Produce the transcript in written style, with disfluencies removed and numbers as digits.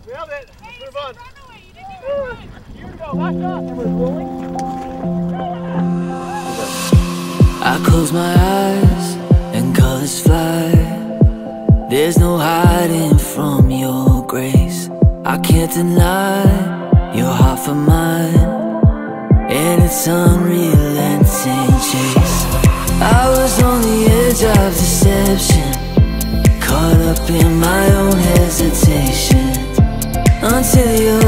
Nailed it. Let's move on. Here we go. Locked off. And we're rolling. I close my eyes and colors fly. There's no hiding from your grace. I can't deny your heart for mine, and its unrelenting chase. I was on the edge of deception, caught up in my own hesitation, until you